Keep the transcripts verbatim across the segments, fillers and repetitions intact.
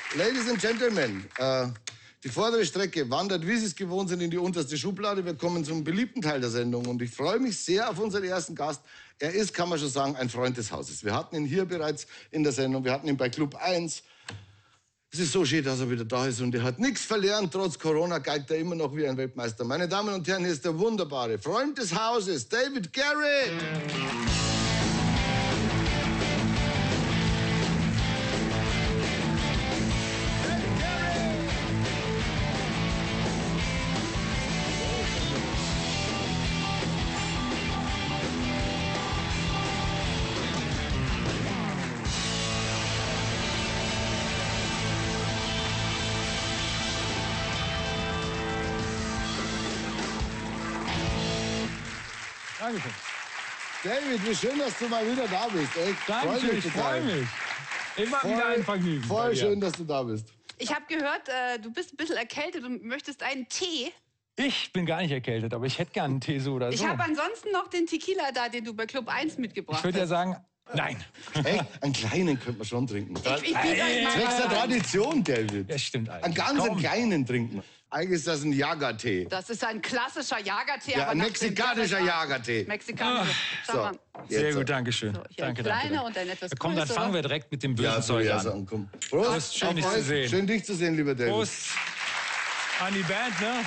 Ladies and Gentlemen, äh, die vordere Strecke wandert, wie Sie es gewohnt sind, in die unterste Schublade. Wir kommen zum beliebten Teil der Sendung und ich freue mich sehr auf unseren ersten Gast. Er ist, kann man schon sagen, ein Freund des Hauses. Wir hatten ihn hier bereits in der Sendung, wir hatten ihn bei Club eins. Es ist so schön, dass er wieder da ist und er hat nichts verlernt. Trotz Corona geigt er immer noch wie ein Weltmeister. Meine Damen und Herren, hier ist der wunderbare Freund des Hauses, David Garrett. Dankeschön. David, wie schön, dass du mal wieder da bist. Echt. Dankeschön, ich freue mich. Immer voll, wieder ein Vergnügen. Voll schön, dass du da bist. Ich habe gehört, äh, du bist ein bisschen erkältet und möchtest einen Tee. Ich bin gar nicht erkältet, aber ich hätte gerne einen Tee so oder so. Ich habe ansonsten noch den Tequila da, den du bei Club eins mitgebracht hast. Ich würde ja sagen, nein. Echt? Einen kleinen könnte man schon trinken. Ich, ich biete euch mal Das ist eine Tradition, David. Ja, stimmt eigentlich. Einen ganz Kaum. kleinen trinken. Eigentlich ist das ein Jagertee. Das ist ein klassischer Jagertee. Ja, aber ein nach dem mexikanischer Garrett- Jagertee. Mexikanischer. Schau So, mal. Sehr jetzt. gut, danke schön. So, hier danke, ein kleiner danke. und ein etwas Komm, dann größerer. fangen wir direkt mit dem bösen Ja, Zeug so, ja, an. so, komm. Prost, Prost, schön, auf dich zu euch. sehen. Schön, dich zu sehen, lieber David. Prost an die Band, ne?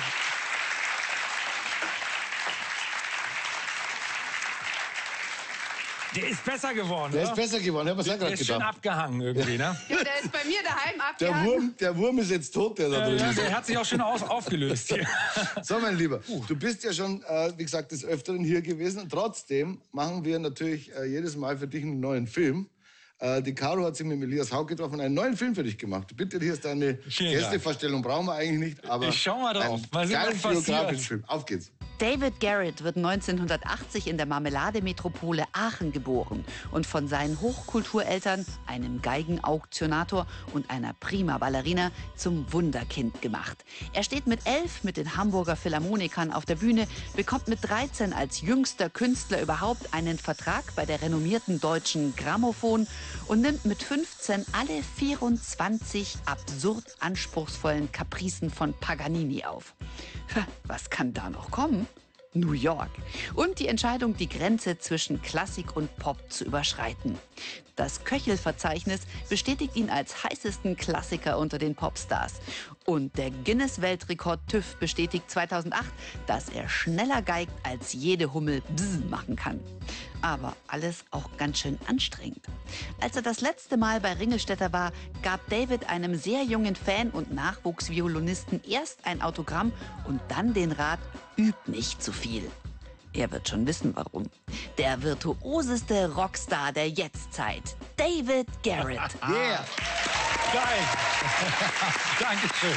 Der ist besser geworden, Der oder? ist besser geworden, ich habe es ja Der gerade ist schön gedacht. abgehangen irgendwie, ne? Ja, der ist bei mir daheim Der abgehangen. Wurm, der Wurm ist jetzt tot, der da Ja, drin ja, ist. der hat sich auch schön auf, aufgelöst hier. So, mein Lieber, du bist ja schon, äh, wie gesagt, des Öfteren hier gewesen. Und trotzdem machen wir natürlich äh, jedes Mal für dich einen neuen Film. Äh, die Caro hat sich mit Elias Hauck getroffen und einen neuen Film für dich gemacht. Bitte, hier ist deine Vielen Gästevorstellung, brauchen wir eigentlich nicht. Aber Ich schau mal drauf. einen Mal sehen, geilen was passiert. biografischen Film. Auf geht's. David Garrett wird neunzehnhundertachtzig in der Marmelademetropole Aachen geboren und von seinen Hochkultureltern, einem Geigenauktionator und einer Prima-Ballerina, zum Wunderkind gemacht. Er steht mit elf mit den Hamburger Philharmonikern auf der Bühne, bekommt mit dreizehn als jüngster Künstler überhaupt einen Vertrag bei der renommierten Deutschen Grammophon und nimmt mit fünfzehn alle vierundzwanzig absurd anspruchsvollen Capricen von Paganini auf. Was kann da noch kommen? New York. Und die Entscheidung, die Grenze zwischen Klassik und Pop zu überschreiten. Das Köchelverzeichnis bestätigt ihn als heißesten Klassiker unter den Popstars. Und der Guinness-Weltrekord TÜV bestätigt zweitausendacht, dass er schneller geigt, als jede Hummel Bzz machen kann. Aber alles auch ganz schön anstrengend. Als er das letzte Mal bei Ringelstetter war, gab David einem sehr jungen Fan und Nachwuchsviolinisten erst ein Autogramm und dann den Rat, üb nicht zu viel. Er wird schon wissen, warum. Der virtuoseste Rockstar der Jetztzeit, David Garrett. Yeah. Geil. Dankeschön.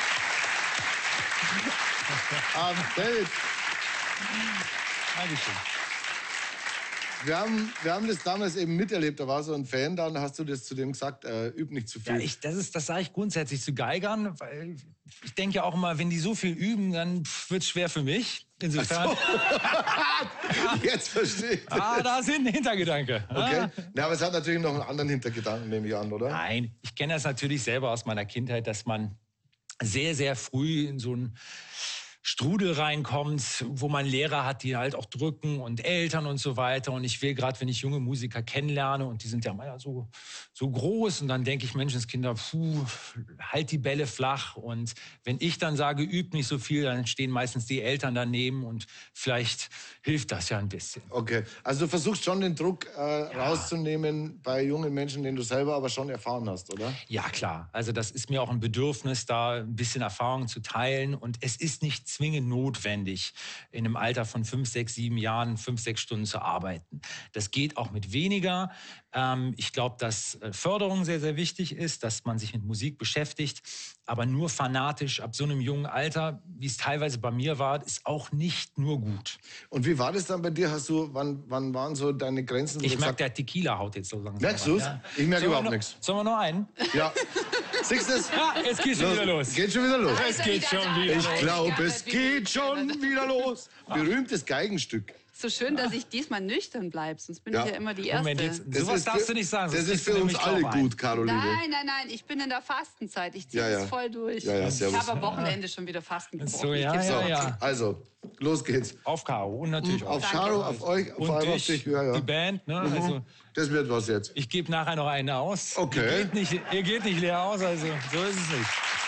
Ähm, David, Dankeschön. wir haben, wir haben das damals eben miterlebt. Da war so ein Fan da und hast du das zu dem gesagt, äh, üb nicht zu viel. Ja, ich, das, ist, das sage ich grundsätzlich zu Geigern, weil ich denke ja auch immer, wenn die so viel üben, dann wird es schwer für mich. Insofern. So. Jetzt verstehe ich. Ah, da ist ein Hintergedanke. Okay. Ja, aber es hat natürlich noch einen anderen Hintergedanken, nehme ich an, oder? Nein, ich kenne das natürlich selber aus meiner Kindheit, dass man sehr, sehr früh in so ein Strudel reinkommt, wo man Lehrer hat, die halt auch drücken und Eltern und so weiter. Und ich will gerade, wenn ich junge Musiker kennenlerne und die sind ja mal so, so groß und dann denke ich, Menschenskinder, puh, halt die Bälle flach. Und wenn ich dann sage, übt nicht so viel, dann stehen meistens die Eltern daneben und vielleicht hilft das ja ein bisschen. Okay, also du versuchst schon den Druck äh, Ja. rauszunehmen bei jungen Menschen, den du selber aber schon erfahren hast, oder? Ja, klar. Also das ist mir auch ein Bedürfnis, da ein bisschen Erfahrung zu teilen. Und es ist nicht zwingend notwendig, in einem Alter von fünf, sechs, sieben Jahren fünf, sechs Stunden zu arbeiten. Das geht auch mit weniger. Ähm, ich glaube, dass Förderung sehr, sehr wichtig ist, dass man sich mit Musik beschäftigt. Aber nur fanatisch ab so einem jungen Alter, wie es teilweise bei mir war, ist auch nicht nur gut. Und wie war das dann bei dir? Hast du, wann, wann waren so deine Grenzen? wo Ich du merke, gesagt- der Tequila haut jetzt so langsam. Merkst du's? Ja. Ich merke Sollen wir überhaupt noch- nichts. Sollen wir noch einen? Ja. Siehst du es? Ja, jetzt geht's schon wieder los. Geht schon wieder los. Es geht schon wieder Ich los. glaube, es geht schon wieder los. Berühmtes Geigenstück. So schön, dass ich diesmal nüchtern bleibe, sonst bin Ja. ich ja immer die Erste. Moment, jetzt, Das sowas ist darfst für- du nicht sagen. Das sonst ist kriegst du für uns nämlich alle Klaubereien. gut, Caroline. Nein, nein, nein, ich bin in der Fastenzeit. Ich ziehe Ja, ja. das voll durch. Ja, ja, ich servus. habe am Wochenende schon wieder Fasten gebrochen. So, ja, ich geb's ja, auch ja. zu. Also, los geht's. Auf Caro und natürlich Auf auf Charo, auf euch, und vor allem auf dich, dich. Ja, ja. die Band. Ne? Mhm. Also, Das wird was jetzt. ich gebe nachher noch eine aus. Okay. Ihr geht nicht, ihr geht nicht leer aus, also so ist es nicht.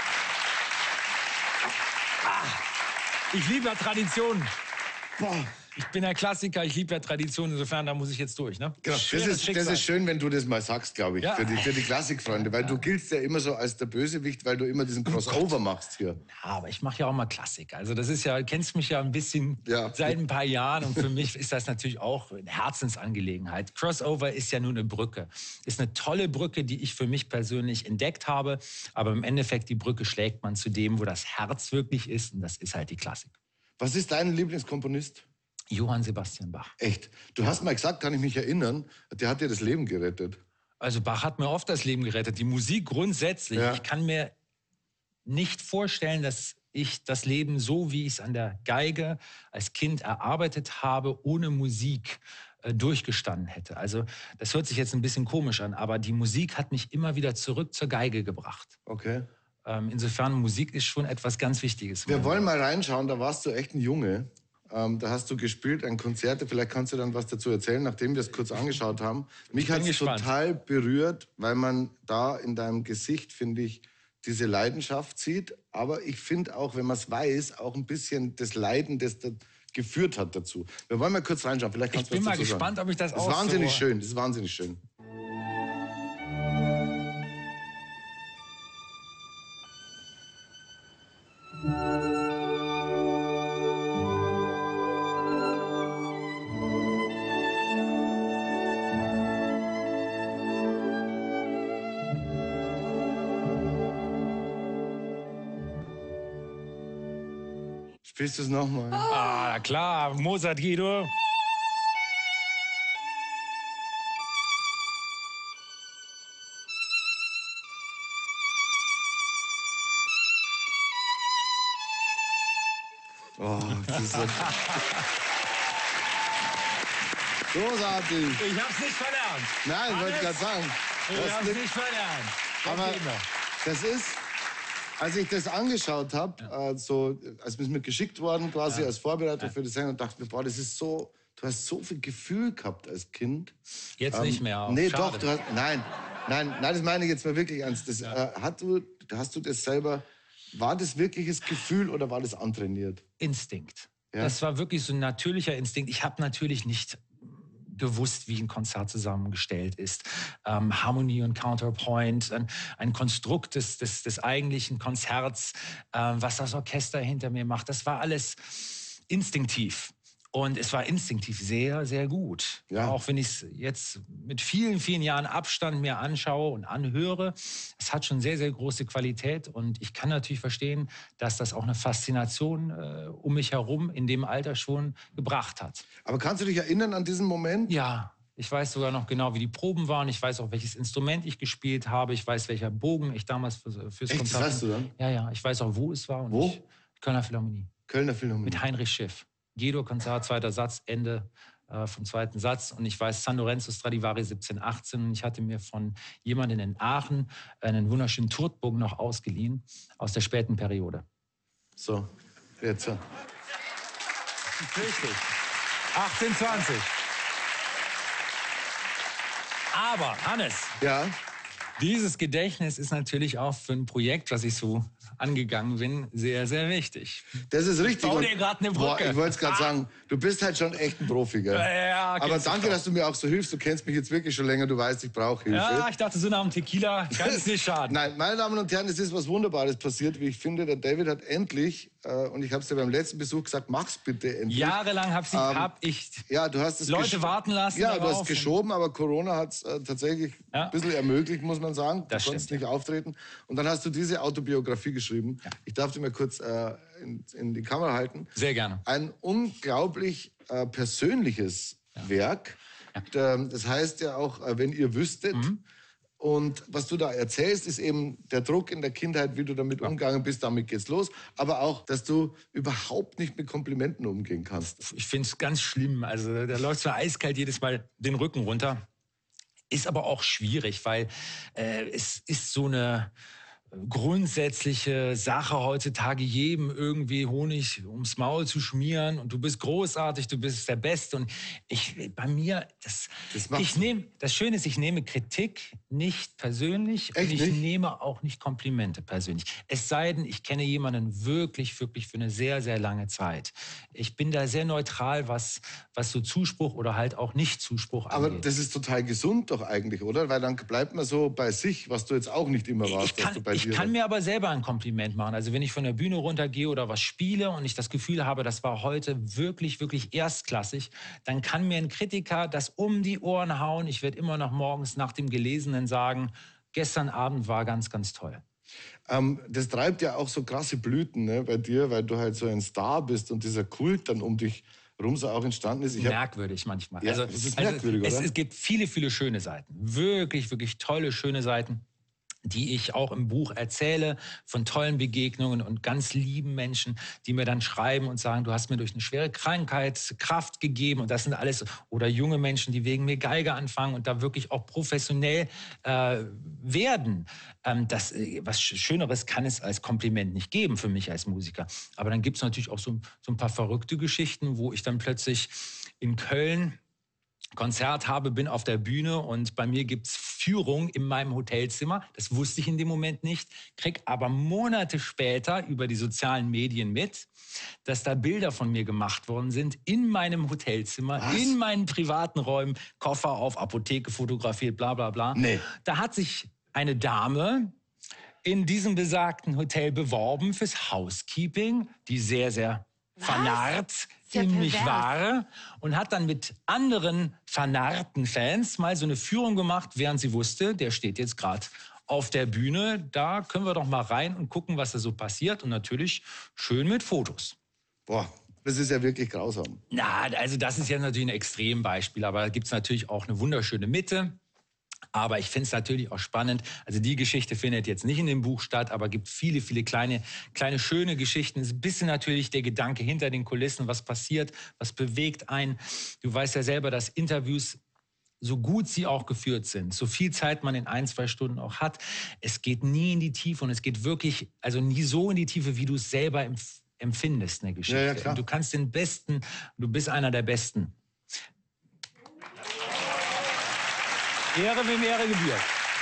Ah, ich liebe ja Traditionen. Boah. Ich bin ein Klassiker, ich liebe ja Traditionen, insofern, da muss ich jetzt durch. Ne? Genau. Das, Schweres ist, das Schicksal. ist schön, wenn du das mal sagst, glaube ich, Ja. für die, für die Klassikfreunde. Weil du giltst ja immer so als der Bösewicht, weil du immer diesen Crossover machst hier. Ja, aber ich mache ja auch mal Klassik. Also das ist ja, kennst mich ja ein bisschen Ja. seit ein paar Jahren und für mich ist das natürlich auch eine Herzensangelegenheit. Crossover ist ja nur eine Brücke. Ist eine tolle Brücke, die ich für mich persönlich entdeckt habe. Aber im Endeffekt, die Brücke schlägt man zu dem, wo das Herz wirklich ist und das ist halt die Klassik. Was ist dein Lieblingskomponist? Johann Sebastian Bach. Echt? Du hast mal gesagt, kann ich mich erinnern, der hat dir das Leben gerettet. Also Bach hat mir oft das Leben gerettet. Die Musik grundsätzlich. Ja. Ich kann mir nicht vorstellen, dass ich das Leben so, wie ich es an der Geige als Kind erarbeitet habe, ohne Musik äh, durchgestanden hätte. Also das hört sich jetzt ein bisschen komisch an, aber die Musik hat mich immer wieder zurück zur Geige gebracht. Okay. Ähm, insofern, Musik ist schon etwas ganz Wichtiges. Wir wollen mal reinschauen, da warst du echt ein Junge. Ähm, da hast du gespielt, ein Konzert. Vielleicht kannst du dann was dazu erzählen, nachdem wir es kurz angeschaut haben. Mich hat es gespannt. total berührt, weil man da in deinem Gesicht, finde ich, diese Leidenschaft sieht. Aber ich finde auch, wenn man es weiß, auch ein bisschen das Leiden, das da geführt hat dazu. Wir wollen mal kurz reinschauen. Vielleicht kannst Ich du bin was mal dazu sagen. gespannt, ob ich das Das ist auch wahnsinnig so... schön. Das ist wahnsinnig schön. Spielst du es nochmal? Ah, klar, Mozart, Guido. Oh, das ist so großartig. Ich hab's nicht verlernt. Nein, ich wollte Hannes, gerade sagen. Ich das hab's liegt- nicht verlernt. Das Aber geht noch. das ist, als ich das angeschaut habe, äh, so, als mir geschickt worden, quasi Ja. als Vorbereitung für die Sendung, dachte ich mir, boah, das ist so, du hast so viel Gefühl gehabt als Kind. Jetzt Ähm, nicht mehr. Auch. Nee, Schade. doch, du hast, nein, nein, nein, das meine ich jetzt mal wirklich ernst. Das, äh, hat du, hast du das selber, war das wirkliches Gefühl oder war das antrainiert? Instinkt. Ja. Das war wirklich so ein natürlicher Instinkt. Ich habe natürlich nicht gewusst, wie ein Konzert zusammengestellt ist. Ähm, Harmonie und Counterpoint, ein, ein Konstrukt des, des, des eigentlichen Konzerts, ähm, was das Orchester hinter mir macht. Das war alles instinktiv. Und es war instinktiv sehr, sehr gut. Ja. Auch wenn ich es jetzt mit vielen, vielen Jahren Abstand mir anschaue und anhöre, es hat schon sehr, sehr große Qualität. Und ich kann natürlich verstehen, dass das auch eine Faszination äh, um mich herum in dem Alter schon gebracht hat. Aber kannst du dich erinnern an diesen Moment? Ja, ich weiß sogar noch genau, wie die Proben waren. Ich weiß auch, welches Instrument ich gespielt habe. Ich weiß, welcher Bogen ich damals für, fürs Echt, das Konzert... weißt du dann? Ja, ja, ich weiß auch, wo es war. Und Wo? Ich, Kölner Philharmonie. Kölner Philharmonie. Mit Heinrich Schiff. Guido-Konzert, zweiter Satz, Ende äh, vom zweiten Satz. Und ich weiß, San Lorenzo Stradivari siebzehn achtzehn. Und ich hatte mir von jemandem in Aachen einen wunderschönen Turtbogen noch ausgeliehen aus der späten Periode. So, jetzt. ja. Richtig. achtzehn zwanzig. Aber, Hannes, Ja, dieses Gedächtnis ist natürlich auch für ein Projekt, was ich so angegangen bin, sehr, sehr wichtig. das ist richtig. Ich baue Und- dir gerade eine Boah, Brücke. ich wollte es gerade sagen, du bist halt schon echt ein Profi, gell? Ja, ja, Aber kennst du danke, schon. dass du mir auch so hilfst. Du kennst mich jetzt wirklich schon länger, du weißt, ich brauche Hilfe. Ja, ich dachte, so nach dem Tequila kann es nicht schaden. Nein, meine Damen und Herren, es ist was Wunderbares passiert, wie ich finde. Der David hat endlich, äh, und ich habe es dir beim letzten Besuch gesagt, mach's bitte endlich. Jahrelang habe Ähm, hab ich Ja, du hast es Leute gesch- warten lassen Ja, du darauf hast und- geschoben, aber Corona hat es äh, tatsächlich Ja. ein bisschen ermöglicht, muss man sagen. Du Das konntest stimmt, nicht auftreten. Und dann hast du diese Autobiografie geschrieben. Ich darf dir mal kurz äh, in, in die Kamera halten. Sehr gerne. Ein unglaublich äh, persönliches Werk. Ähm, Das heißt ja auch, äh, wenn ihr wüsstet. Mhm. Und was du da erzählst, ist eben der Druck in der Kindheit, wie du damit umgegangen bist, damit geht's los. Aber auch, dass du überhaupt nicht mit Komplimenten umgehen kannst. Ich finde es ganz schlimm. Also da läuft so eiskalt jedes Mal den Rücken runter. Ist aber auch schwierig, weil äh, es ist so eine grundsätzliche Sache heutzutage, jedem irgendwie Honig ums Maul zu schmieren und du bist großartig, du bist der Beste. Und ich, bei mir, das, das, ich nehm, das Schöne ist, ich nehme Kritik nicht persönlich. Echt und ich nicht? nehme auch nicht Komplimente persönlich. Es sei denn, ich kenne jemanden wirklich, wirklich für eine sehr, sehr lange Zeit. Ich bin da sehr neutral, was, was so Zuspruch oder halt auch Nicht-Zuspruch angeht. Aber das ist total gesund doch eigentlich, oder? Weil dann bleibt man so bei sich, was du jetzt auch nicht immer warst, Ich kann, dass du bei ich dir kann mir aber selber ein Kompliment machen. Also wenn ich von der Bühne runtergehe oder was spiele und ich das Gefühl habe, das war heute wirklich, wirklich erstklassig, dann kann mir ein Kritiker das um die Ohren hauen. Ich werde immer noch morgens nach dem Gelesenen sagen, gestern Abend war ganz, ganz toll. Ähm, das treibt ja auch so krasse Blüten, ne, bei dir, weil du halt so ein Star bist und dieser Kult dann um dich rum so auch entstanden ist. Ich hab, merkwürdig manchmal. Ja, also, es ist also merkwürdig, es, oder? es gibt viele, viele schöne Seiten. Wirklich, wirklich tolle, schöne Seiten, die ich auch im Buch erzähle, von tollen Begegnungen und ganz lieben Menschen, die mir dann schreiben und sagen, du hast mir durch eine schwere Krankheit Kraft gegeben und das sind alles, oder junge Menschen, die wegen mir Geige anfangen und da wirklich auch professionell äh, werden. Ähm, das, was Schöneres kann es als Kompliment nicht geben für mich als Musiker. Aber dann gibt es natürlich auch so, so ein paar verrückte Geschichten, wo ich dann plötzlich in Köln Konzert habe, bin auf der Bühne und bei mir gibt es Führung in meinem Hotelzimmer. Das wusste ich in dem Moment nicht, krieg aber Monate später über die sozialen Medien mit, dass da Bilder von mir gemacht worden sind in meinem Hotelzimmer, Was? in meinen privaten Räumen, Koffer auf, Apotheke fotografiert, bla bla bla. Nee. Da hat sich eine Dame in diesem besagten Hotel beworben fürs Housekeeping, die sehr, sehr vernarrt Sehr in mich pervers. war und hat dann mit anderen vernarrten Fans mal so eine Führung gemacht, während sie wusste, der steht jetzt gerade auf der Bühne. Da können wir doch mal rein und gucken, was da so passiert. Und natürlich schön mit Fotos. Boah, das ist ja wirklich grausam. Na, also das ist ja natürlich ein Extrembeispiel, aber da gibt es natürlich auch eine wunderschöne Mitte. Aber ich finde es natürlich auch spannend. Also die Geschichte findet jetzt nicht in dem Buch statt, aber gibt viele, viele kleine, kleine schöne Geschichten. Es ist ein bisschen natürlich der Gedanke hinter den Kulissen, was passiert, was bewegt einen. Du weißt ja selber, dass Interviews, so gut sie auch geführt sind, so viel Zeit man in ein, zwei Stunden auch hat, es geht nie in die Tiefe und es geht wirklich, also nie so in die Tiefe, wie du es selber empf empfindest, eine Geschichte. Ja, ja, klar. Und du kannst den Besten, du bist einer der Besten. Ehre, wem Ehre gebührt.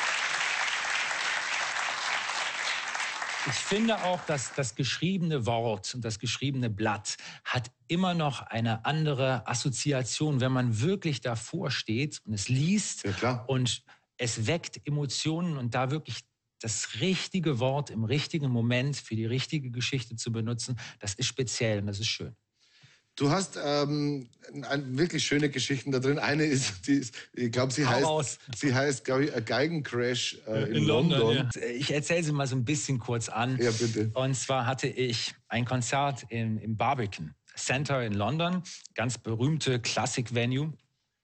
Ich finde auch, dass das geschriebene Wort und das geschriebene Blatt hat immer noch eine andere Assoziation, wenn man wirklich davor steht und es liest. Ja, klar. Und es weckt Emotionen und da wirklich das richtige Wort im richtigen Moment für die richtige Geschichte zu benutzen, das ist speziell und das ist schön. Du hast ähm, ein, wirklich schöne Geschichten da drin. Eine ist, die ist ich glaube, sie Hau heißt, raus. sie heißt, glaube ich, A Geigencrash äh, in, In London. London, ja. Ich erzähle sie mal so ein bisschen kurz an. Ja, bitte. Und zwar hatte ich ein Konzert im, im Barbican Center in London, ganz berühmte Classic-Venue.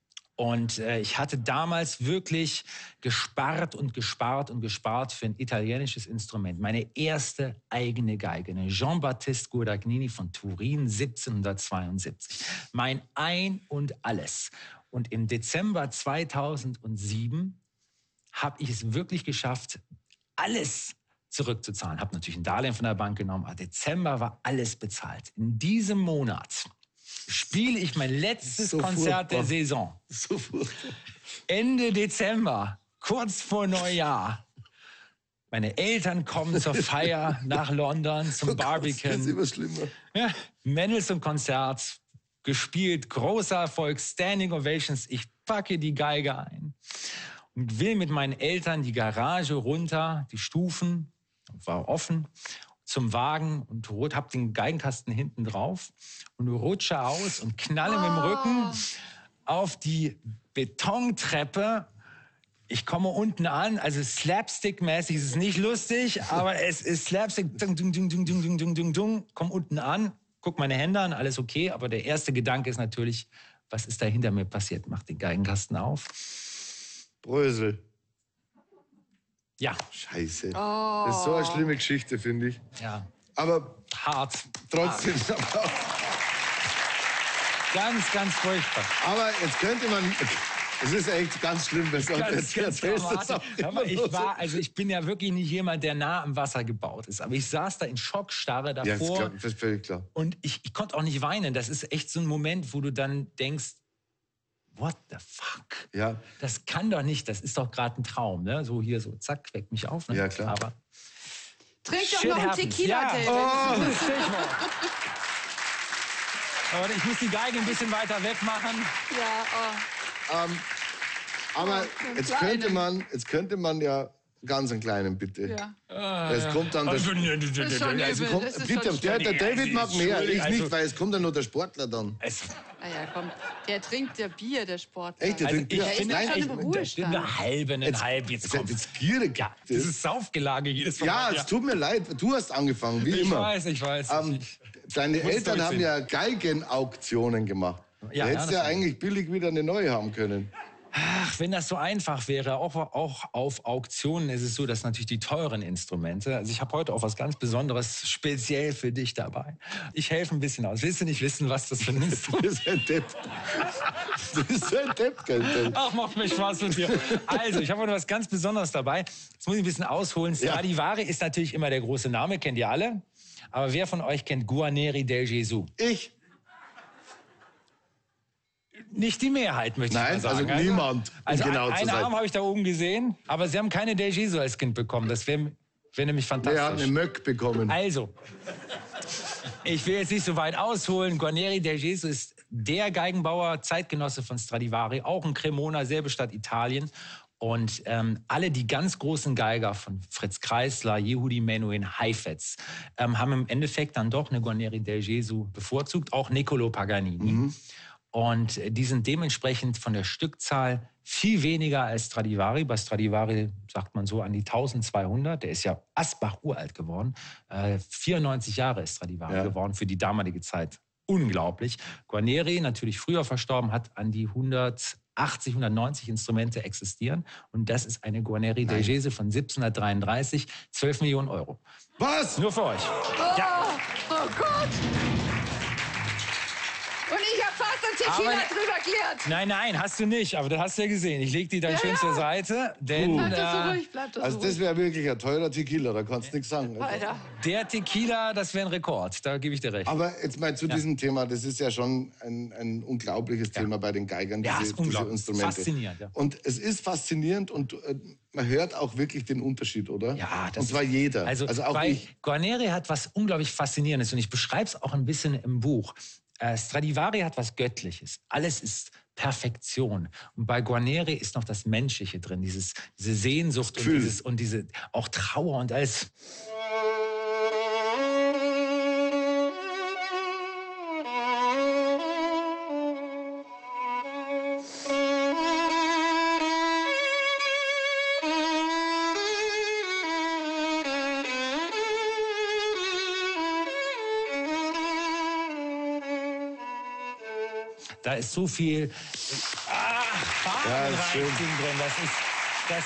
Und äh, ich hatte damals wirklich gespart und gespart und gespart für ein italienisches Instrument. Meine erste eigene Geige, eine Jean-Baptiste Guadagnini von Turin, siebzehnhundertzweiundsiebzig. Mein Ein und Alles. Und im Dezember zweitausendsieben habe ich es wirklich geschafft, alles zurückzuzahlen. Habe natürlich ein Darlehen von der Bank genommen, aber Dezember war alles bezahlt. In diesem Monat spiele ich mein letztes So Konzert furchtbar. der Saison. So furchtbar. Ende Dezember, kurz vor Neujahr. Meine Eltern kommen zur Feier nach London zum Oh Gott, das ist Barbican. immer schlimmer. Ja, Mendelssohn-Konzert, gespielt, großer Erfolg, Standing Ovations. Ich packe die Geige ein und will mit meinen Eltern die Garage runter, die Stufen, war offen, zum Wagen und hab den Geigenkasten hinten drauf und rutsche aus und knalle mit dem Rücken auf die Betontreppe. Ich komme unten an, also Slapstick-mäßig ist es nicht lustig, aber es ist Slapstick. Dung, dung, dung, dung, dung, dung, dung, dung. Komm unten an, guck meine Hände an, alles okay. Aber der erste Gedanke ist natürlich, was ist da hinter mir passiert? Mach den Geigenkasten auf. Brösel. Ja. Scheiße. Oh. Das ist so eine schlimme Geschichte, finde ich. Ja. Aber hart. trotzdem. Hart. Ganz, ganz furchtbar. Aber jetzt könnte man... Es ist echt ganz schlimm, wenn du Ganz, ganz dramatisch. Aber ich war, also ich bin ja wirklich nicht jemand, der nah am Wasser gebaut ist. Aber ich saß da in Schockstarre davor. Ja, das ist, klar, das ist völlig klar. Und ich, ich konnte auch nicht weinen. Das ist echt so ein Moment, wo du dann denkst, what the fuck? Ja. Das kann doch nicht, das ist doch gerade ein Traum. Ne? So hier, so zack, weckt mich auf. Ne? Ja, klar. Aber Trink doch shit noch einen happens. Tequila, Ja. David. Oh, das Stichwort. Aber ich muss die Geige ein bisschen weiter wegmachen. Ja, oh. Ähm, aber Oh, jetzt kleinen. könnte, man, jetzt könnte man ja ganz einen kleinen, bitte. Ja. Es kommt dann der, Also, ne, Das ist schon also übel. kommt, Das ist bitte, schon der, der schlimm. David mag mehr, ich Also- nicht, weil es kommt dann nur der Sportler dann. Es, Ah ja, komm. Der trinkt ja Bier, der Sportler. Echt, der also trinkt ich Bier? finde ist Nein, schon ich, im das Ruhestand. eine halbe, eine halb, jetzt das ist kommt. jetzt gierig. Ja, das ist Saufgelage jedes Mal. Ja, es tut mir leid, du hast angefangen, wie ich immer. weiß, ich weiß. Ähm, ich, deine muss Eltern haben durchziehen. ja Geigenauktionen gemacht. Ja, da ja, hättest das du ja stimmt. eigentlich billig wieder eine neue haben können. Ach, wenn das so einfach wäre, auch, auch auf Auktionen ist es so, dass natürlich die teuren Instrumente, also ich habe heute auch was ganz Besonderes speziell für dich dabei. Ich helfe ein bisschen aus. Willst du nicht wissen, was das für ein Instrument Du bist ein Depp. Du bist ein Depp, gell? Ach, macht mir Spaß mit dir. Also, ich habe heute was ganz Besonderes dabei. Jetzt muss ich ein bisschen ausholen. Stradivari ist natürlich immer der große Name, kennt ihr alle. Aber wer von euch kennt Guarneri del Gesù? Ich? Nicht die Mehrheit, möchte Nein, ich mal sagen. also niemand, um Also genau ein, zu einen sein. Arm habe ich da oben gesehen, aber sie haben keine del Gesù als Kind bekommen. Das wäre wär nämlich Der hat fantastisch. eine Möck bekommen. Also, ich will jetzt nicht so weit ausholen. Guarneri del Gesù ist der Geigenbauer, Zeitgenosse von Stradivari, auch in Cremona, selbe Stadt Italien. Und ähm, alle die ganz großen Geiger von Fritz Kreisler, Yehudi Menuhin, Heifetz, ähm, haben im Endeffekt dann doch eine Guarneri del Gesù bevorzugt, auch Niccolò Paganini. Mhm. Und äh, die sind dementsprechend von der Stückzahl viel weniger als Stradivari. Bei Stradivari sagt man so an die eintausendzweihundert. Der ist ja Asbach uralt geworden. Äh, vierundneunzig Jahre ist Stradivari Ja. geworden für die damalige Zeit. Unglaublich. Guarneri, natürlich früher verstorben, hat an die hundertachtzig, hundertneunzig Instrumente existieren. Und das ist eine Guarneri del Gesù von siebzehnhundertdreiunddreißig, zwölf Millionen Euro. Was? Nur für euch. Ja. Oh Gott! Und ich habe fast ein Tequila Aber- drüber giert. Nein, nein, hast du nicht. Aber das hast du ja gesehen. Ich leg die dann Ja, schön ja. zur Seite. Denn Bleib doch so äh, ruhig, bleib doch Also so das ruhig. wäre wirklich ein teurer Tequila, da kannst du nichts sagen. Also. Alter. der Tequila, das wäre ein Rekord. Da gebe ich dir recht. Aber jetzt mal zu Ja. diesem Thema, das ist ja schon ein, ein unglaubliches Thema bei den Geigern, Ja, diese, ist unglaublich. diese Instrumente. Faszinierend, ja. Und es ist faszinierend und äh, man hört auch wirklich den Unterschied, oder? Ja, das und zwar ist- jeder. Also, Also, auch bei ich. Guarneri hat was unglaublich Faszinierendes und ich beschreibe es auch ein bisschen im Buch. Äh, Stradivari hat was Göttliches. Alles ist Perfektion. Und bei Guarneri ist noch das Menschliche drin, dieses, diese Sehnsucht und, Gefühl. dieses, und diese auch Trauer und alles. Da ist so viel ah, Ja, ist schön. Farbenreichtum drin. Das ist das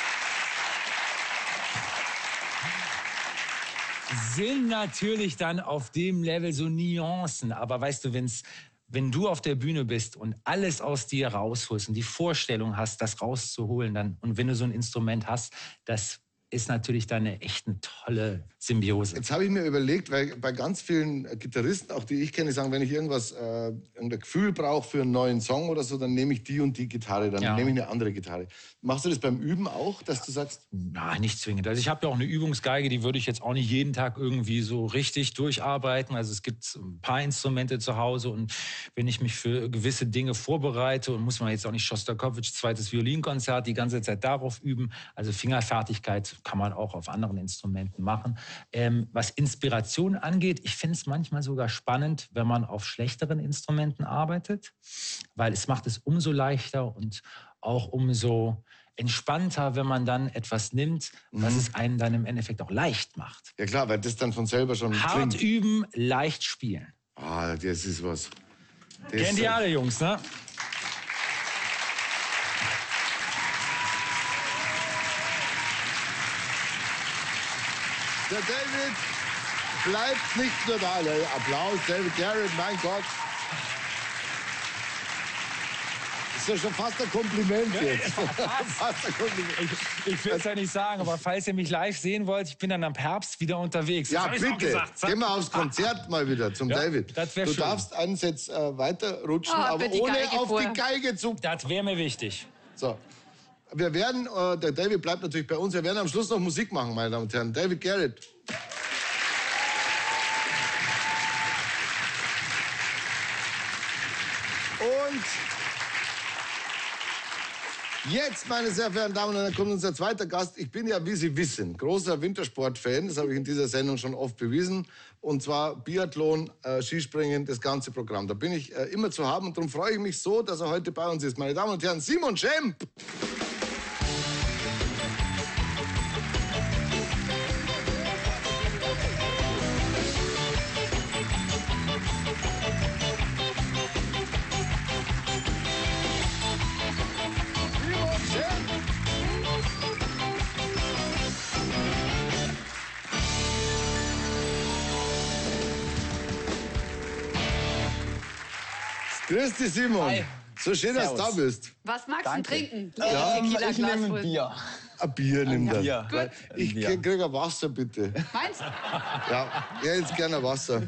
sind natürlich dann auf dem Level so Nuancen. Aber weißt du, wenn's, wenn du auf der Bühne bist und alles aus dir rausholst und die Vorstellung hast, das rauszuholen, dann und wenn du so ein Instrument hast, das ist natürlich dann eine echt eine tolle Symbiose. Jetzt habe ich mir überlegt, weil bei ganz vielen Gitarristen, auch die ich kenne, sagen, wenn ich irgendwas, äh, irgendein Gefühl brauche für einen neuen Song oder so, dann nehme ich die und die Gitarre, dann Ja. nehme ich eine andere Gitarre. Machst du das beim Üben auch, dass du sagst, Nein, nicht zwingend. Also ich habe ja auch eine Übungsgeige, die würde ich jetzt auch nicht jeden Tag irgendwie so richtig durcharbeiten. Also es gibt ein paar Instrumente zu Hause und wenn ich mich für gewisse Dinge vorbereite und muss man jetzt auch nicht Schostakowitsch zweites Violinkonzert die ganze Zeit darauf üben. Also Fingerfertigkeit kann man auch auf anderen Instrumenten machen. Ähm, was Inspiration angeht, ich finde es manchmal sogar spannend, wenn man auf schlechteren Instrumenten arbeitet, weil es macht es umso leichter und auch umso entspannter, wenn man dann etwas nimmt, was es einen dann im Endeffekt auch leicht macht. ja klar, weil das dann von selber schon Hart klingt. üben, leicht spielen. Ah, das ist was. Das Kennen die ist- alle, Jungs, ne? Der David bleibt nicht nur da. Applaus, David Garrett, mein Gott. Das ist ja schon fast ein Kompliment jetzt. Fast ein Kompliment. Ich, ich will es ja nicht sagen, aber falls ihr mich live sehen wollt, ich bin dann am Herbst wieder unterwegs. Ja, das bitte. Gesagt, gehen wir aufs Konzert mal wieder zum ja, David. Das du schön. darfst einen Satz äh, weiterrutschen, Oh, aber die ohne Geige auf vorher. die Geige zu... Das wäre mir wichtig. So. Wir werden, äh, der David bleibt natürlich bei uns, wir werden am Schluss noch Musik machen, meine Damen und Herren. David Garrett. Und jetzt, meine sehr verehrten Damen und Herren, kommt unser zweiter Gast. Ich bin ja, wie Sie wissen, großer Wintersportfan. Das habe ich in dieser Sendung schon oft bewiesen. Und zwar Biathlon, äh, Skispringen, das ganze Programm. Da bin ich äh, immer zu haben. Und darum freue ich mich so, dass er heute bei uns ist. Meine Damen und Herren, Simon Schemp. Grüß dich, Simon. Hi. So schön, dass du da bist. Was magst Danke. du trinken? Ja, Tequila Ich Glas nehme holen. Bier. Ein Bier nimm dann. Bier. Gut. Ich Bier. krieg krieg ein Wasser, bitte. Meinst du? Ja, ja jetzt gerne ein Wasser.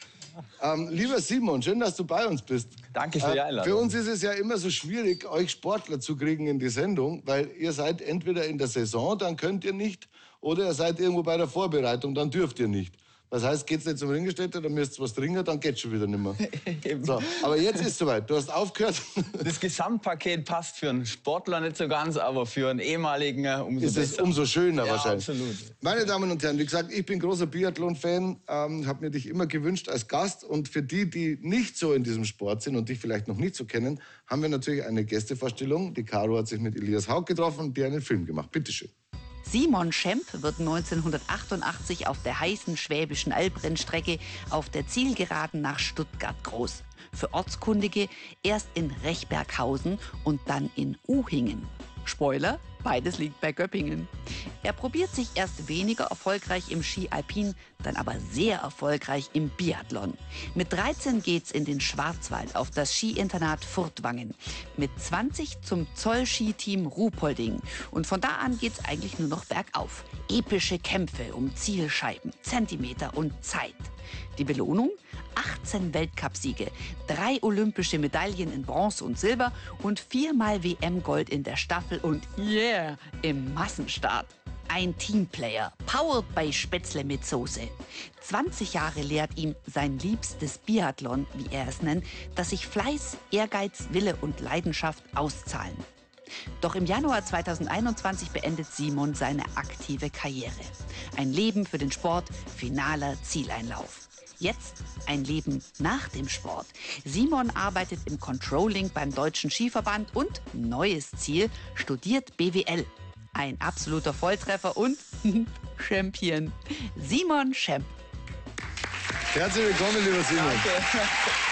Ähm, lieber Simon, schön, dass du bei uns bist. Danke für die Äh, Einladung. für uns ist es ja immer so schwierig, euch Sportler zu kriegen in die Sendung, weil ihr seid entweder in der Saison, dann könnt ihr nicht, oder ihr seid irgendwo bei der Vorbereitung, dann dürft ihr nicht. Das heißt, geht's nicht zum Ringestetter, dann müsst ihr was trinken, dann geht's schon wieder nicht mehr. So, aber jetzt ist soweit. Du hast aufgehört. Das Gesamtpaket passt für einen Sportler nicht so ganz, aber für einen ehemaligen äh, umso Ist es besser. umso schöner Ja, wahrscheinlich. absolut. Meine Damen und Herren, wie gesagt, ich bin großer Biathlon-Fan, ähm, habe mir dich immer gewünscht als Gast. Und für die, die nicht so in diesem Sport sind und dich vielleicht noch nicht so kennen, haben wir natürlich eine Gästevorstellung. Die Caro hat sich mit Elias Haug getroffen und dir einen Film gemacht. Bitteschön. Simon Schemp wird neunzehnhundertachtundachtzig auf der heißen Schwäbischen Albrennstrecke auf der Zielgeraden nach Stuttgart groß. Für Ortskundige erst in Rechberghausen und dann in Uhingen. Spoiler, beides liegt bei Göppingen. Er probiert sich erst weniger erfolgreich im Ski Alpin, dann aber sehr erfolgreich im Biathlon. Mit dreizehn geht's in den Schwarzwald auf das Skiinternat Furtwangen. Mit zwanzig zum Zoll-Skiteam Ruhpolding. Und von da an geht's eigentlich nur noch bergauf. Epische Kämpfe um Zielscheiben, Zentimeter und Zeit. Die Belohnung? achtzehn Weltcupsiege, drei olympische Medaillen in Bronze und Silber und viermal W M-Gold in der Staffel und yeah, im Massenstart. Ein Teamplayer, powered by Spätzle mit Soße. zwanzig Jahre lehrt ihm sein liebstes Biathlon, wie er es nennt, dass sich Fleiß, Ehrgeiz, Wille und Leidenschaft auszahlen. Doch im Januar zweitausendeinundzwanzig beendet Simon seine aktive Karriere. Ein Leben für den Sport, finaler Zieleinlauf. Jetzt ein Leben nach dem Sport. Simon arbeitet im Controlling beim Deutschen Skiverband und, neues Ziel, studiert B W L. Ein absoluter Volltreffer und Champion. Simon Schemp. Herzlich willkommen, lieber Simon. Danke.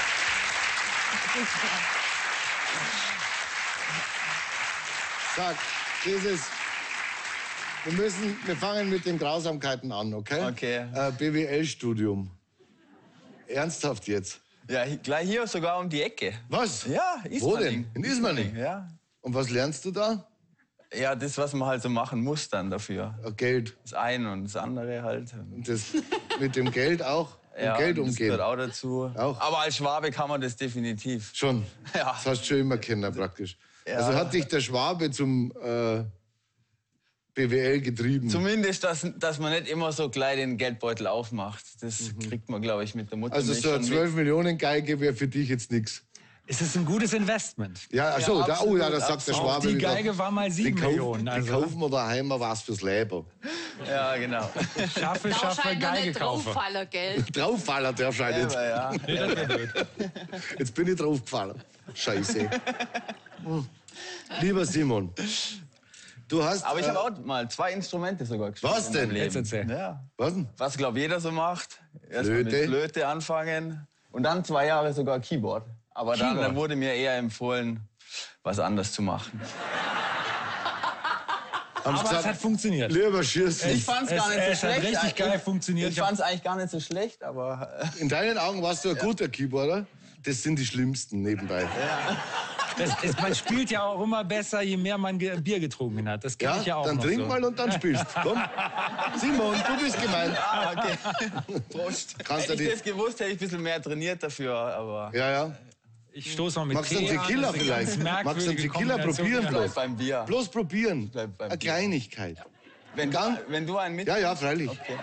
Sag, dieses, wir müssen, wir fangen mit den Grausamkeiten an, okay? Okay. Äh, B W L-Studium. Ernsthaft jetzt? Ja, hi- gleich hier sogar um die Ecke. Was? Ja, Wo Ismaning. denn? In Ismaning? Ja. Und was lernst du da? Ja, das, was man halt so machen muss dann dafür. Äh, Geld. Das eine und das andere halt. Und das mit dem Geld auch? Um Ja, Geld das umgehen? gehört auch dazu. Auch? Aber als Schwabe kann man das definitiv. Schon? Ja. Das hast du schon immer kennen, praktisch. Ja. Also hat dich der Schwabe zum äh, B W L getrieben? Zumindest, dass, dass man nicht immer so gleich den Geldbeutel aufmacht. Das kriegt man, glaube ich, mit der Mutter Also nicht so eine schon zwölf Millionen Geige wäre für dich jetzt nichts. Es ist ein gutes Investment. Ja, ach so, Ja, da, oh ja, absolut, das sagt der Auch Schwabe. die wieder. Geige war mal sieben die kaufen, Millionen. Die Also kaufen wir daheim mal was fürs Leben. mit. Ja, genau. schaffe, Da schaffe, scheint noch Geige nicht kaufe. Drauffaller, gell? Drauffaller der scheint jetzt. Aber ja. Nee, das wär blöd. Jetzt bin ich draufgefallen. Scheiße. Hm. Lieber Simon, du hast... Aber ich äh, habe auch mal zwei Instrumente sogar gespielt. Was in denn? meinem Leben. Jetzt erzähl. Ja. Was denn? Was, glaube jeder so macht. Erst mal mit Flöte. Flöte anfangen und dann zwei Jahre sogar Keyboard. Aber dann Keyboard. äh, wurde mir eher empfohlen, was anderes zu machen. Aber gesagt, es hat funktioniert. Lieber Schirst. Ich fand's gar nicht so es schlecht. Hat richtig geil funktioniert. Ich fand's eigentlich gar nicht so schlecht, aber... In deinen Augen warst du ein guter Keyboarder? Das sind die Schlimmsten nebenbei. Ja. Das ist, man spielt ja auch immer besser, je mehr man ge Bier getrunken hat. Das kenne Ja, ich ja auch dann noch trink so. mal und dann spielst. Komm. Simon, du bist gemeint. Ah, okay. Prost. Kannst hätte du ich die- das gewusst, hätte ich ein bisschen mehr trainiert dafür, aber... Ja, ja. Ich stoße noch mit Magst du einen Tee an, Tequila das ist eine ganz vielleicht? Magst du einen merkwürdige Tequila Kombination. probieren Bleib bloß? beim Bier. Bloß probieren. Bleib beim Eine Bier. Kleinigkeit. Wenn, du, Dann- wenn du einen mit... Ja, ja, freilich. Okay.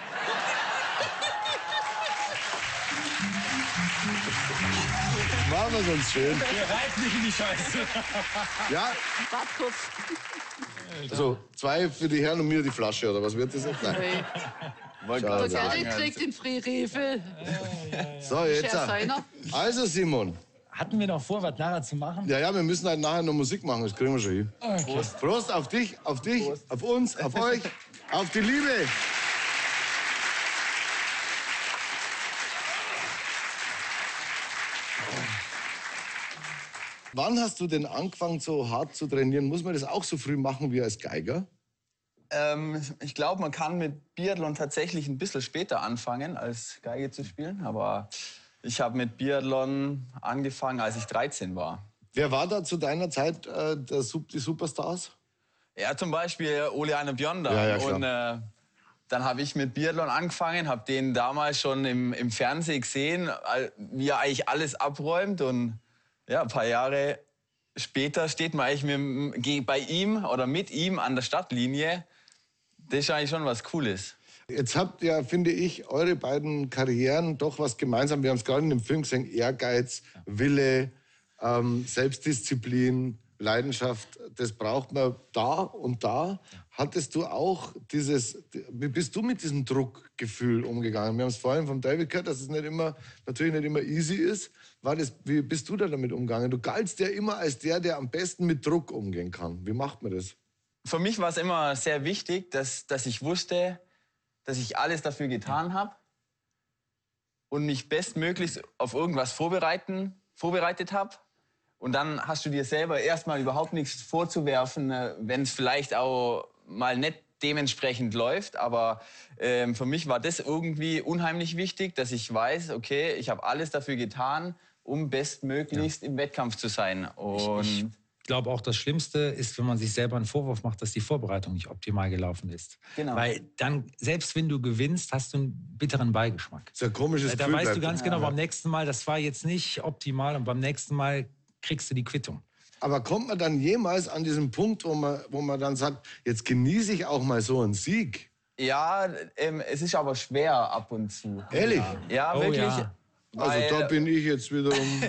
Machen wir es uns schön. Ihr reibt mich in die Scheiße. Ja, Warte kurz. so, zwei für die Herren und mir die Flasche, oder was wird das jetzt? Nein. Hey. Wollte Schade. gerade Der sagen, Garrett trägt den Freirefel. So, jetzt. Scherz einer. Also, Simon. Hatten wir noch vor, was nachher zu machen? Ja, ja, wir müssen halt nachher noch Musik machen, das kriegen wir schon hin. Prost. Prost auf dich, auf dich, auf uns, auf euch, auf die Liebe. Wann hast du denn angefangen, so hart zu trainieren? Muss man das auch so früh machen wie als Geiger? Ähm, ich glaube, man kann mit Biathlon tatsächlich ein bisschen später anfangen, als Geige zu spielen. Aber ich habe mit Biathlon angefangen, als ich dreizehn war. Wer war da zu deiner Zeit äh, der, Sup- die Superstars? Ja, zum Beispiel Ole Einar Björndal. Ja, ja, klar. Und äh, dann habe ich mit Biathlon angefangen, habe den damals schon im, im Fernsehen gesehen, all- wie er eigentlich alles abräumt. Und ja, ein paar Jahre später steht man eigentlich mit, dem- ge- bei ihm oder mit ihm an der Startlinie. Das ist eigentlich schon was Cooles. Jetzt habt ihr, finde ich, eure beiden Karrieren doch was gemeinsam. Wir haben es gerade in dem Film gesehen, Ehrgeiz, Wille, ähm, Selbstdisziplin, Leidenschaft. Das braucht man da und da. Hattest du auch dieses, wie bist du mit diesem Druckgefühl umgegangen? Wir haben es vorhin von David gehört, dass es nicht immer, natürlich nicht immer easy ist. War das, wie bist du da damit umgegangen? Du galtst ja immer als der, der am besten mit Druck umgehen kann. Wie macht man das? Für mich war es immer sehr wichtig, dass, dass ich wusste, dass ich alles dafür getan habe und mich bestmöglichst auf irgendwas vorbereiten, vorbereitet habe. Und dann hast du dir selber erstmal überhaupt nichts vorzuwerfen, wenn es vielleicht auch mal nicht dementsprechend läuft. Aber ähm, für mich war das irgendwie unheimlich wichtig, dass ich weiß, okay, ich habe alles dafür getan, um bestmöglichst ja. im Wettkampf zu sein. Und ich, ich glaube auch, das Schlimmste ist, wenn man sich selber einen Vorwurf macht, dass die Vorbereitung nicht optimal gelaufen ist. Genau. Weil dann, selbst wenn du gewinnst, hast du einen bitteren Beigeschmack. Das ist ein komisches Da Gefühl, weißt du bleibt. ganz genau, beim nächsten Mal, das war jetzt nicht optimal und beim nächsten Mal kriegst du die Quittung. Aber kommt man dann jemals an diesen Punkt, wo man, wo man dann sagt, jetzt genieße ich auch mal so einen Sieg? ja, ähm, es ist aber schwer ab und zu. Ehrlich? Ja, Oh, wirklich. ja. Also Weil- da bin ich jetzt wiederum...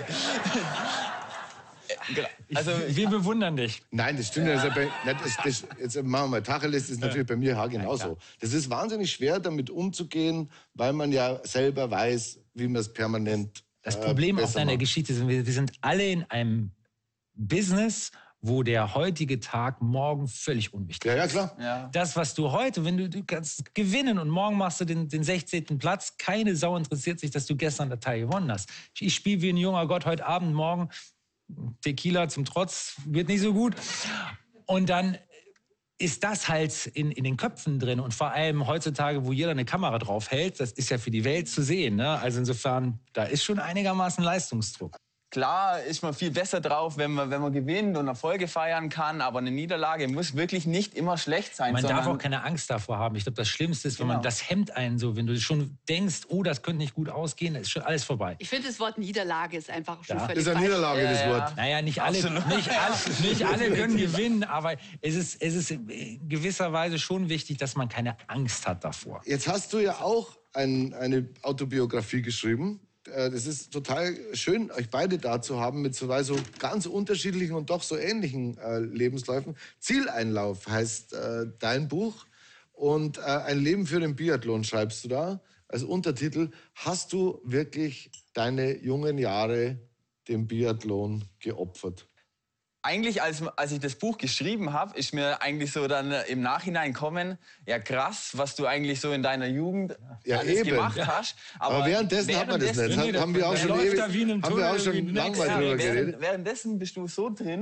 Genau. Also, Wir bewundern dich. Nein, das stimmt ja. Also bei, nein, das, das, jetzt machen wir mal Tacheles, das ist natürlich bei mir genauso. Das ist wahnsinnig schwer, damit umzugehen, weil man ja selber weiß, wie man es permanent Das äh, Problem auf besser deiner macht. Geschichte ist, wir wir sind alle in einem Business, wo der heutige Tag morgen völlig unwichtig Ja, ja, ist. klar. ja. Das, was du heute, wenn du, du kannst gewinnen und morgen machst du den, den sechzehnten Platz, keine Sau interessiert sich, dass du gestern der Teil gewonnen hast. Ich, ich spiele wie ein junger Gott heute Abend, morgen Tequila zum Trotz, wird nicht so gut. Und dann ist das halt in, in den Köpfen drin. Und vor allem heutzutage, wo jeder eine Kamera drauf hält, das ist ja für die Welt zu sehen. Ne? Also insofern, da ist schon einigermaßen Leistungsdruck. Klar ist man viel besser drauf, wenn man, wenn man gewinnt und Erfolge feiern kann. Aber eine Niederlage muss wirklich nicht immer schlecht sein. Man darf sondern auch keine Angst davor haben. Ich glaube, das Schlimmste ist, wenn Genau. man das hemmt einen so, wenn du schon denkst, oh, das könnte nicht gut ausgehen, dann ist schon alles vorbei. Ich finde, das Wort Niederlage ist einfach schon Ja. völlig Das ist eine falsch. Niederlage, das Ja, Wort. Naja, nicht alle, Absolut. nicht, alle, nicht alle können gewinnen, aber es ist, es ist in gewisser Weise schon wichtig, dass man keine Angst hat davor. Jetzt hast du ja auch ein, eine Autobiografie geschrieben. Äh, Das ist total schön, euch beide da zu haben mit zwei so ganz unterschiedlichen und doch so ähnlichen äh, Lebensläufen. Zieleinlauf heißt äh, dein Buch und äh, ein Leben für den Biathlon schreibst du da als Untertitel. Hast du wirklich deine jungen Jahre dem Biathlon geopfert? eigentlich, als, als ich das Buch geschrieben habe, ist mir eigentlich so dann äh, im Nachhinein kommen, ja krass, was du eigentlich so in deiner Jugend Ja, alles eben. gemacht Ja. hast. Aber währenddessen hat man das nicht. Nee, Haben wir auch der schon läuft ewig, da wie in einem haben wir auch Tunnel, wie schon ein lange mal Nexter. drüber geredet. Während, währenddessen bist du so drin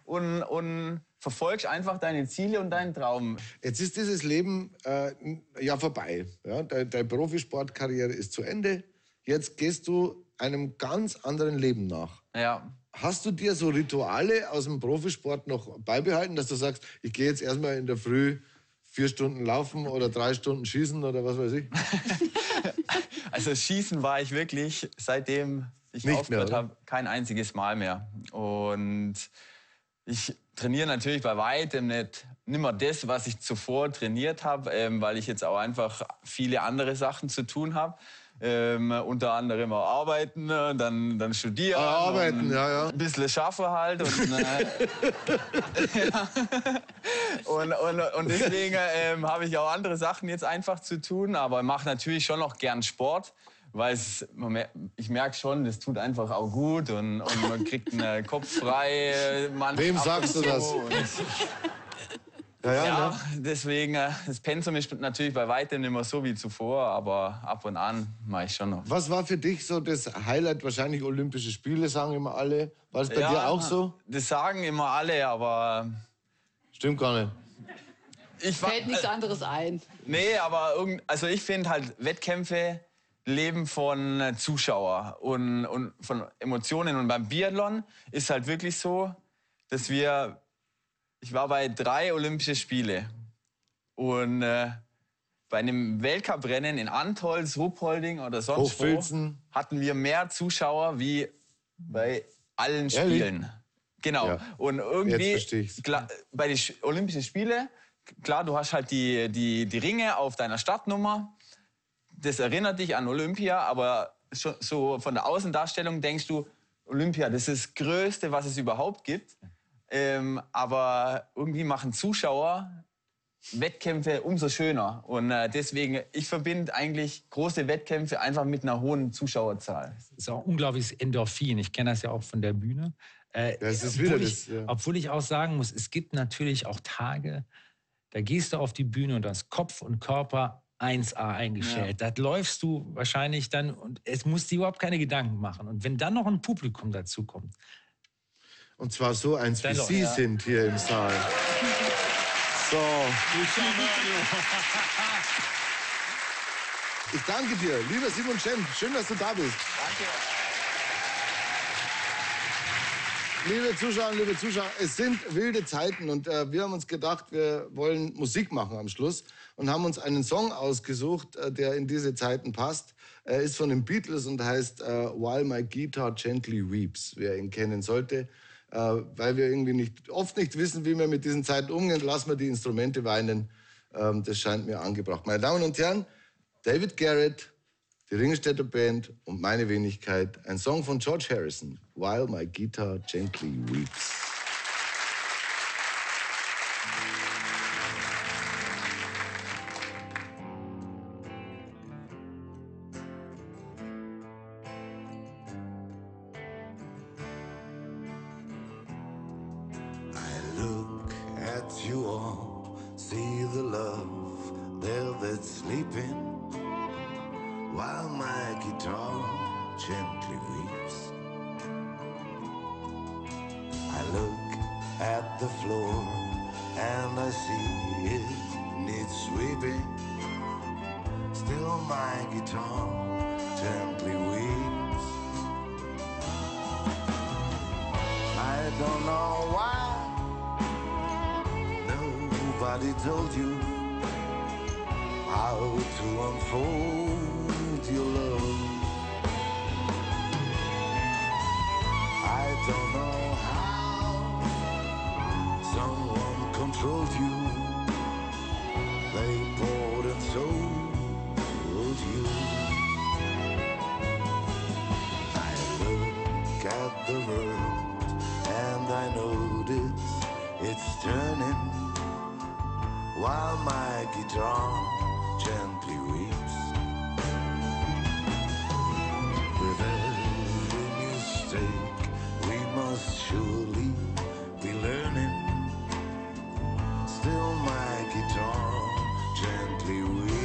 und, und verfolgst einfach deine Ziele und deinen Traum. Jetzt ist dieses Leben äh, ja vorbei. Ja? Deine, deine Profisportkarriere ist zu Ende. Jetzt gehst du einem ganz anderen Leben nach. Ja. Hast du dir so Rituale aus dem Profisport noch beibehalten, dass du sagst, ich gehe jetzt erstmal in der Früh vier Stunden laufen oder drei Stunden schießen oder was weiß ich? Also Schießen war ich wirklich, seitdem ich Nicht aufgehört mehr, habe, kein einziges Mal mehr. Und ich trainiere natürlich bei weitem nicht, nicht mehr das, was ich zuvor trainiert habe, ähm, weil ich jetzt auch einfach viele andere Sachen zu tun habe. Ähm, unter anderem auch arbeiten, dann, dann studieren. Ah, arbeiten, und ja, ja. Ein bisschen schaffen halt. Und, äh, ja. und, und, und deswegen ähm, habe ich auch andere Sachen jetzt einfach zu tun. Aber mache natürlich schon noch gern Sport. Weil es, ich merke schon, das tut einfach auch gut. Und, und man kriegt einen Kopf frei. Wem sagst du das? Ja, ja, Ja, ne? deswegen, äh, das Pensum ist natürlich bei weitem nicht mehr so wie zuvor, aber ab und an mache ich schon noch. Was war für dich so das Highlight? Wahrscheinlich Olympische Spiele, sagen immer alle. War das bei ja, dir auch so? Das sagen immer alle, aber... Stimmt gar nicht. Ich Fällt nichts anderes ein. Nee, aber irgend, also ich finde halt, Wettkämpfe leben von Zuschauer und, und von Emotionen. Und beim Biathlon ist halt wirklich so, dass wir... Ich war bei drei Olympischen Spiele und äh, bei einem Weltcuprennen in Antholz, Ruhpolding oder sonst wo hatten wir mehr Zuschauer wie bei allen Ehrlich? Spielen. Genau. Ja. Und irgendwie Jetzt verstehe ich's. klar, bei den Olympischen Spielen, klar, du hast halt die, die, die Ringe auf deiner Startnummer. Das erinnert dich an Olympia, aber schon, so von der Außendarstellung denkst du, Olympia, das ist das Größte, was es überhaupt gibt. Ähm, aber irgendwie machen Zuschauer Wettkämpfe umso schöner. Und äh, deswegen, ich verbinde eigentlich große Wettkämpfe einfach mit einer hohen Zuschauerzahl. Das ist auch unglaubliches Endorphin. Ich kenne das ja auch von der Bühne. Äh, Das ist obwohl, wieder ich, das, ja. obwohl ich auch sagen muss, es gibt natürlich auch Tage, da gehst du auf die Bühne und das Kopf und Körper eins A eingestellt. Ja. Da läufst du wahrscheinlich dann und es muss dir überhaupt keine Gedanken machen. Und wenn dann noch ein Publikum dazu kommt, und zwar so eins, wie Dennoch, Sie ja. sind hier im Saal. So. Ich danke dir, lieber Simon Schemp. Schön, dass du da bist. Danke. Liebe Zuschauer, liebe Zuschauer, es sind wilde Zeiten und äh, wir haben uns gedacht, wir wollen Musik machen am Schluss und haben uns einen Song ausgesucht, äh, der in diese Zeiten passt. Er ist von den Beatles und heißt äh, While My Guitar Gently Weeps, wer ihn kennen sollte. Äh, weil wir irgendwie nicht, oft nicht wissen, wie wir mit diesen Zeiten umgehen, lassen wir die Instrumente weinen. Ähm, das scheint mir angebracht. Meine Damen und Herren, David Garrett, die Ringstetter Band und meine Wenigkeit, ein Song von George Harrison, While My Guitar Gently Weeps. You all see the love there that's sleeping while my guitar gently weeps. I look at the floor and I see it needs sweeping. Still my guitar gently weeps. I don't know why nobody told you how to unfold your love. I don't know how someone controlled you. They bought and sold you. I look at the world and I notice it's turning while my guitar gently weeps. With every mistake we must surely be learning. Still my guitar gently weeps.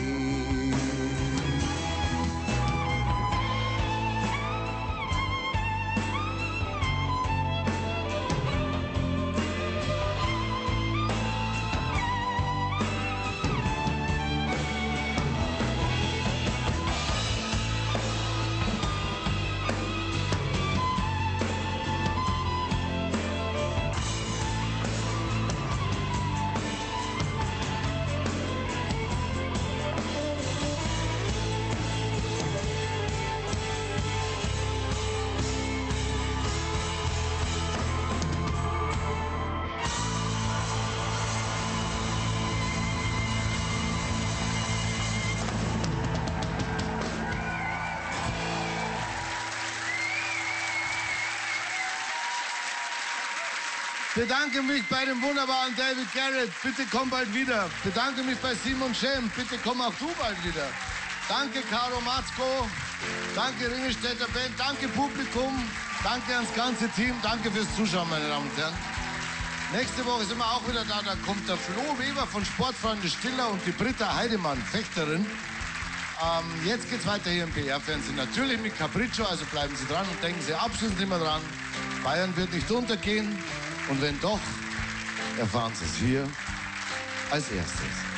Bedanke mich bei dem wunderbaren David Garrett. Bitte komm bald wieder. Bedanke mich bei Simon Schem. Bitte komm auch du bald wieder. Danke Caro Matzko. Danke Ringelstädter Band. Danke Publikum. Danke ans ganze Team. Danke fürs Zuschauen, meine Damen und Herren. Nächste Woche sind wir auch wieder da. Da kommt der Flo Weber von Sportfreunde Stiller und die Britta Heidemann, Fechterin. Ähm, jetzt geht's weiter hier im P R-Fernsehen. Natürlich mit Capriccio, also bleiben Sie dran und denken Sie abschließend immer dran. Bayern wird nicht untergehen. Und wenn doch, erfahren Sie es hier als erstes.